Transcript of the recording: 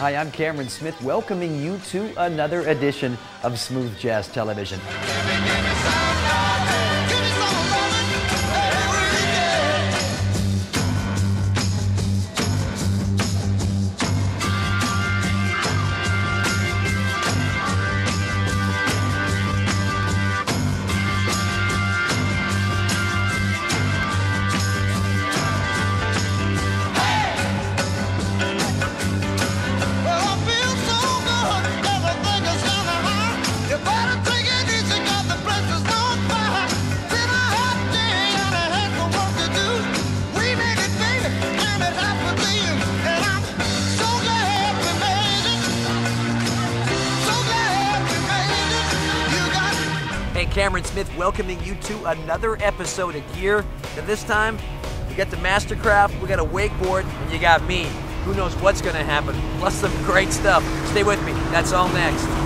Hi, I'm Cameron Smith, welcoming you to another edition of Smooth Jazz Television. Hey, Cameron Smith welcoming you to another episode of Gear. And this time, we got the Mastercraft, we got a wakeboard, and you got me. Who knows what's going to happen? Plus some great stuff. Stay with me. That's all next.